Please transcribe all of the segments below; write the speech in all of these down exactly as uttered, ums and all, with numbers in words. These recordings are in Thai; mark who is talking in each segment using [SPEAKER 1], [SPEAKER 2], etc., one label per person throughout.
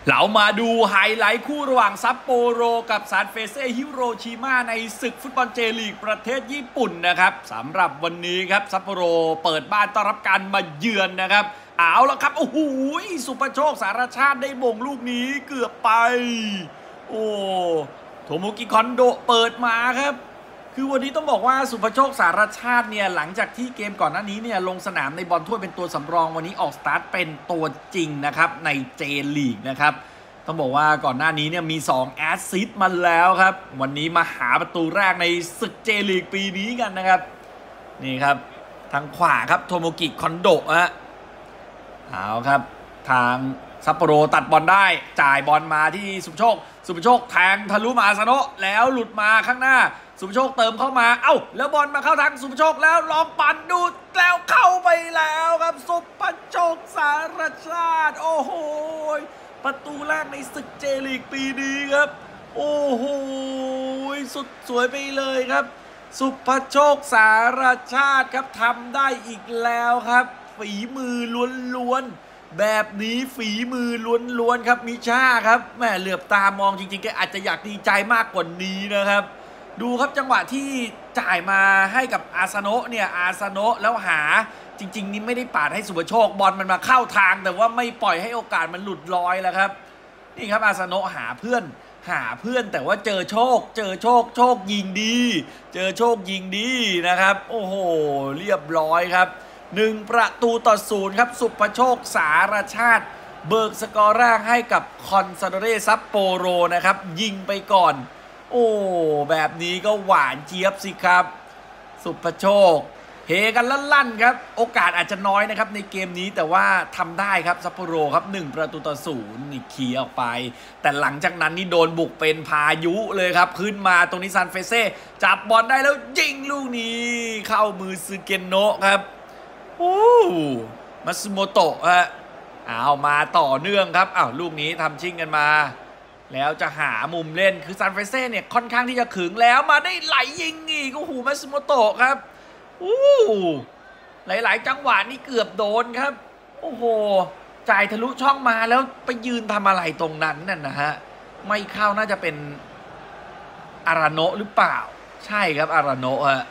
[SPEAKER 1] เรามาดูไฮไลท์คู่ระหว่างซัปโปโรกับซานเฟเซ่ฮิโรชิมาในศึกฟุตบอลเจลีกประเทศญี่ปุ่นนะครับสำหรับวันนี้ครับซัปโปโรเปิดบ้านต้อนรับการมาเยือนนะครับเอาแล้วครับโอ้โหสุภโชคสารชาติได้บ่งลูกนี้เกือบไปโอ้โทโมกิคอนโดเปิดมาครับคือวันนี้ต้องบอกว่าสุภโชคสารชาติเนี่ยหลังจากที่เกมก่อนหน้านี้เนี่ยลงสนามในบอลถ้วยเป็นตัวสำรองวันนี้ออกสตาร์ทเป็นตัวจริงนะครับในเจลีกนะครับต้องบอกว่าก่อนหน้านี้เนี่ยมีสองแอสซิสต์มาแล้วครับวันนี้มาหาประตูแรกในศึกเจลีกปีนี้กันนะครับนี่ครับทางขวาครับโทโมกิคอนโดฮะเอาครับทางซัปโปโรตัดบอลได้จ่ายบอลมาที่สุภโชคสุภโชคแทงทะลุมาอาซาโนะแล้วหลุดมาข้างหน้าสุภโชคเติมเข้ามาเอ้าแล้วบอลมาเข้าทางสุภโชคแล้วลองปั่นดูแล้วเข้าไปแล้วครับสุภโชคสารชาติโอ้โหประตูแรกในศึกเจลีกปีนี้ครับโอ้โหสุดสวยไปเลยครับสุภโชคสารชาติครับทำได้อีกแล้วครับฝีมือล้วนๆแบบนี้ฝีมือล้วนๆครับมิช่าครับแม่เหลือบตามองจริงๆแกอาจจะอยากดีใจมากกว่านี้นะครับดูครับจังหวะที่จ่ายมาให้กับอาซาโนะเนี่ยอาซาโนะแล้วหาจริงๆนี่ไม่ได้ปาดให้สุภโชคบอลมันมาเข้าทางแต่ว่าไม่ปล่อยให้โอกาสมันหลุดลอยแล้วครับนี่ครับอาซาโนะหาเพื่อนหาเพื่อนแต่ว่าเจอโชคเจอโชคโชคยิงดีเจอโชคยิงดีนะครับโอ้โหเรียบร้อยครับหนึ่งประตูต่อศูนย์ครับสุภโชคสารชาติเบิกสกอร์แรกให้กับคอนซาโดเรซัปโปโรนะครับยิงไปก่อนโอ้แบบนี้ก็หวานเจี๊ยบสิครับสุภโชคเฮกันลั่นๆครับโอกาสอาจจะน้อยนะครับในเกมนี้แต่ว่าทำได้ครับซัปโปโรครับหนึ่งประตูต่อศูนย์นี่เคลียร์ออกไปแต่หลังจากนั้นนี่โดนบุกเป็นพายุเลยครับขึ้นมาตรงนี้ซานเฟเซ่จับบอลได้แล้วยิงลูกนี้เข้ามือซึเกนโนะครับโอ้มัตสึโมโตะฮะเอามาต่อเนื่องครับอ้าวลูกนี้ทำชิงกันมาแล้วจะหามุมเล่นคือซานเฟเซ่เนี่ยค่อนข้างที่จะขึงแล้วมาได้ไหลยิงอีกโอ้โหมัตสึโมโตะครับโอ้หลายๆจังหวะนี่เกือบโดนครับโอ้โหจ่ายทะลุช่องมาแล้วไปยืนทำอะไรตรงนั้นนั่นนะฮะไม่เข้าน่าจะเป็นอาราโนะหรือเปล่าใช่ครับอาราโนะฮะ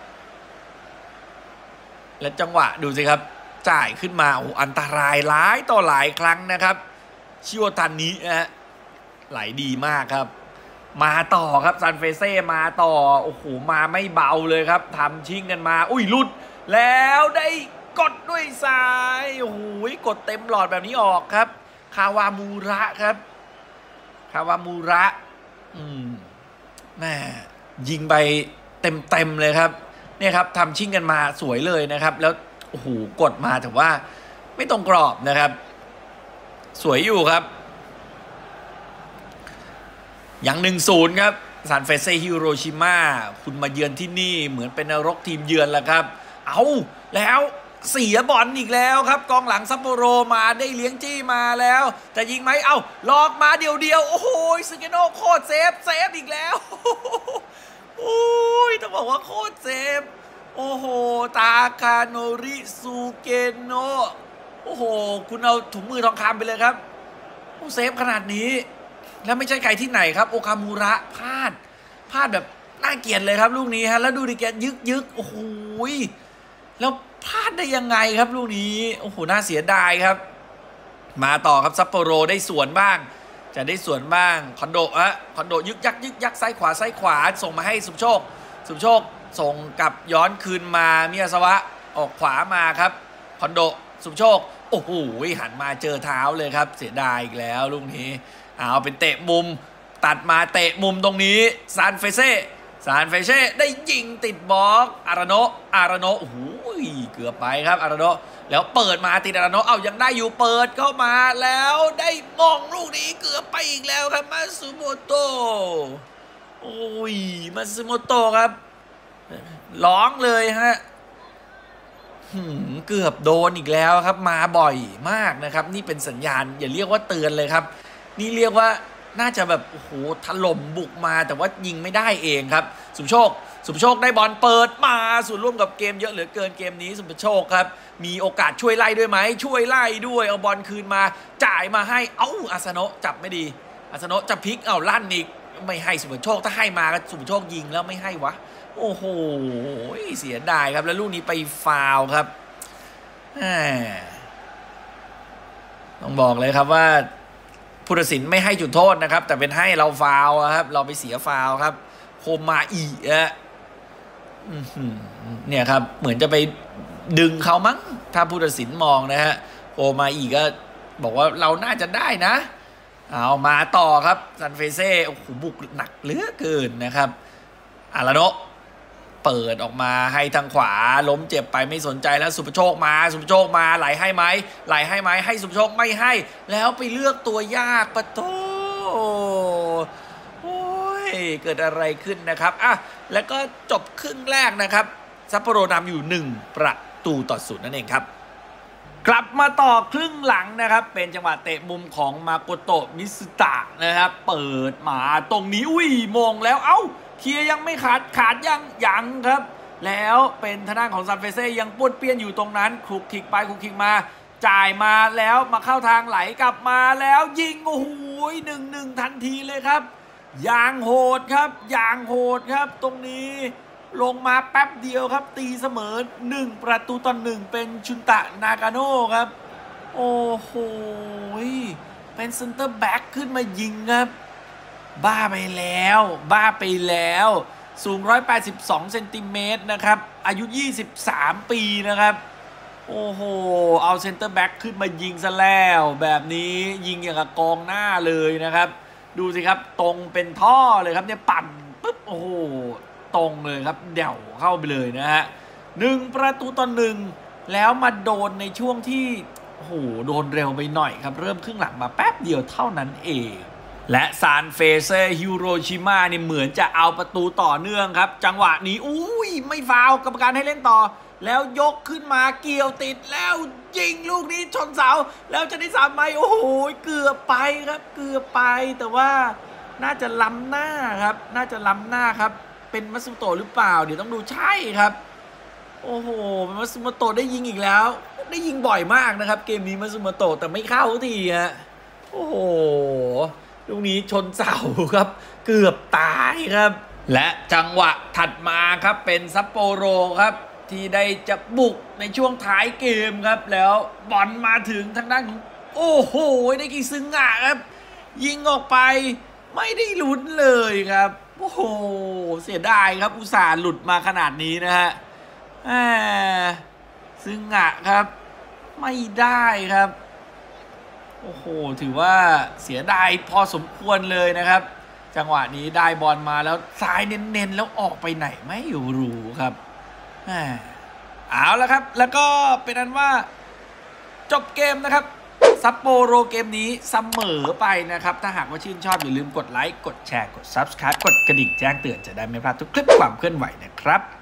[SPEAKER 1] และจังหวะดูสิครับจ่ายขึ้นมาโอ้อันตรายหลายต่อหลายครั้งนะครับชิโอตันนี้นะฮะไหลดีมากครับมาต่อครับซานเฟเซ่มาต่อโอ้โหมาไม่เบาเลยครับทำชิงกันมาอุ้ยหลุดแล้วได้กดด้วยซ้ายโอ้โหกดเต็มหลอดแบบนี้ออกครับคาวามูระครับคาวามูระอืมแม่ยิงไปเต็มๆเลยครับเนี่ยครับทำชิงกันมาสวยเลยนะครับแล้วโอ้โหกดมาแต่ว่าไม่ตรงกรอบนะครับสวยอยู่ครับอย่างหนึ่งศูนย์ครับซานเฟเซ่ฮิโรชิมาคุณมาเยือนที่นี่เหมือนเป็นนรกทีมเยือนแหละครับเอาแล้วเสียบอลอีกแล้วครับกองหลังซัปโปโรมาได้เลี้ยงจี้มาแล้วจะยิงไหมเอ้าลอกมาเดียวๆโอ้โหซึเกโนะโคตรเซฟเซฟอีกแล้วโอ้ยต้องบอกว่าโคตรเซฟโอ้โหตาคาโนริซูเกโนะโอ้โหคุณเอาถุงมือทองคำไปเลยครับโอ้เซฟขนาดนี้แล้วไม่ใช่ใครที่ไหนครับโอคามูระพลาดพลาดแบบน่าเกลียดเลยครับลูกนี้ฮะแล้วดูดิแกยึกยึกโอ้โหแล้วพลาดได้ยังไงครับลูกนี้โอ้โหน่าเสียดายครับมาต่อครับซัปโปโรได้สวนบ้างจะได้สวนบ้างคอนโดฮะคอนโดยึกยักยึกยักซ้ายขวาซ้ายขวาส่งมาให้สุภโชคสุภโชคส่งกลับย้อนคืนมามิยาสวะออกขวามาครับคอนโดสุภโชคโอ้โหหันมาเจอเท้าเลยครับเสียดายอีกแล้วลูกนี้เอาเป็นเตะมุมตัดมาเตะมุมตรงนี้ซานเฟเซ่ซานเฟเซ่ได้ยิงติดบล็อกอาราโนะอาราโนะโอ้โหเกือบไปครับอาราโนะแล้วเปิดมาติดอาราโนะเอายังได้อยู่เปิดเข้ามาแล้วได้มองลูกนี้เกือบไปอีกแล้วครับมัตสึโมโตะโอ้ยมัตสึโมโตะครับร้องเลยฮะเกือบโดนอีกแล้วครับมาบ่อยมากนะครับนี่เป็นสัญญาณอย่าเรียกว่าเตือนเลยครับนี่เรียกว่าน่าจะแบบโอ้โหถล่มบุกมาแต่ว่ายิงไม่ได้เองครับสุภโชคสุภโชคได้บอลเปิดมาส่วนร่วมกับเกมเยอะเหลือเกินเกมนี้สุภโชคครับมีโอกาสช่วยไล่ด้วยไหมช่วยไล่ด้วยเอาบอลคืนมาจ่ายมาให้เอ้าอาสโนะจับไม่ดีอาสโนะจะพลิกเอาลั่นอีกไม่ให้สุภโชคถ้าให้มาสุภโชคยิงแล้วไม่ให้วะโอ้โหเสียดายครับแล้วลูกนี้ไปฟาวล์ครับต้องบอกเลยครับว่าผู้ตัดสินไม่ให้จุดโทษนะครับแต่เป็นให้เราฟาวล์ครับเราไปเสียฟาวล์ครับโคมาอีอะเนี่ยครับเหมือนจะไปดึงเขามั้งถ้าผู้ตัดสินมองนะฮะโคมาอีก็บอกว่าเราน่าจะได้นะเอามาต่อครับซันเฟเซ่โอ้โหบุกหนักเหลือเกินนะครับอาราโนะเปิดออกมาให้ทางขวาล้มเจ็บไปไม่สนใจแล้วสุภโชคมาสุภโชคมาไหลให้ไหมไหลให้ไหมให้สุภโชคไม่ให้แล้วไปเลือกตัวยากปะโถโอ้ยเกิดอะไรขึ้นนะครับอ่ะแล้วก็จบครึ่งแรกนะครับซัปโปโรนำอยู่หนึ่งประตูต่อศูนย์นั่นเองครับกลับมาต่อครึ่งหลังนะครับเป็นจังหวะเตะมุมของมาโกโตะมิสุตะนะครับเปิดมาตรงนี้อุ้ยมงแล้วเอ้าเคลียร์ยังไม่ขาดขาดยังยังครับแล้วเป็นทางด้านของซันเฟเซ่ยังป้วนเปี้ยนอยู่ตรงนั้นคลุกคลิกไปคลุกคลิกมาจ่ายมาแล้วมาเข้าทางไหลกลับมาแล้วยิงโอ้โหหนึ่งหนึ่งทันทีเลยครับอย่างโหดครับอย่างโหดครับตรงนี้ลงมาแป๊บเดียวครับตีเสมอหนึ่งประตูต่อหนึ่งเป็นชุนตะนากาโน่ครับโอ้โหเป็นเซนเตอร์แบ็กขึ้นมายิงครับบ้าไปแล้วบ้าไปแล้วสูงหนึ่งร้อยแปดสิบสองเซนติเมตรนะครับอายุยี่สิบสามปีนะครับโอ้โหเอาเซนเตอร์แบ็กขึ้นมายิงซะแล้วแบบนี้ยิงอย่างกับกองหน้าเลยนะครับดูสิครับตรงเป็นท่อเลยครับเนี่ยปั่นปุ๊บโอ้โหตรงเลยครับเดี่ยวเข้าไปเลยนะฮะหนึ่งประตูต่อหนึ่งแล้วมาโดนในช่วงที่โอ้โหโดนเร็วไปหน่อยครับเริ่มครึ่งหลังมาแป๊บเดียวเท่านั้นเองและซานเฟเซ่ฮิโรชิมาเนี่ยเหมือนจะเอาประตูต่อเนื่องครับจังหวะนี้อุ้ยไม่ฟาวล์กรรมการให้เล่นต่อแล้วยกขึ้นมาเกี่ยวติดแล้วยิงลูกนี้ชนเสาแล้วจะได้สามไหมโอ้โหเกือบไปครับเกือบไปแต่ว่าน่าจะล้ำหน้าครับน่าจะล้ำหน้าครับเป็นมัตสึโมโตะหรือเปล่าเดี๋ยวต้องดูใช่ครับโอ้โหเป็นมัตสึโมโตะได้ยิงอีกแล้วได้ยิงบ่อยมากนะครับเกมนี้มัตสึโมโตะแต่ไม่เข้าทีฮะโอ้โหลูกนี้ชนเสาครับเกือบตายครับและจังหวะถัดมาครับเป็นซัปโปโรครับที่ได้จะบุกในช่วงท้ายเกมครับแล้วบอลมาถึงทางด้านของโอ้โหได้กี่ซึงอ่ะครับยิงออกไปไม่ได้ลุ้นเลยครับโอ้โหเสียดายครับอุตส่าห์หลุดมาขนาดนี้นะฮะซึงอ่ะครับไม่ได้ครับโอ้โหถือว่าเสียดายพอสมควรเลยนะครับจังหวะนี้ได้บอลมาแล้วซ้ายเน้นๆแล้วออกไปไหนไม่รู้ครับเอาละครับแล้วก็เป็นอันว่าจบเกมนะครับซัปโปโรเกมนี้เสมอไปนะครับถ้าหากว่าชื่นชอบอย่าลืมกดไลค์กดแชร์กด ซับสไครบ์ กดกระดิ่งแจ้งเตือนจะได้ไม่พลาดทุกคลิปความเคลื่อนไหวนะครับ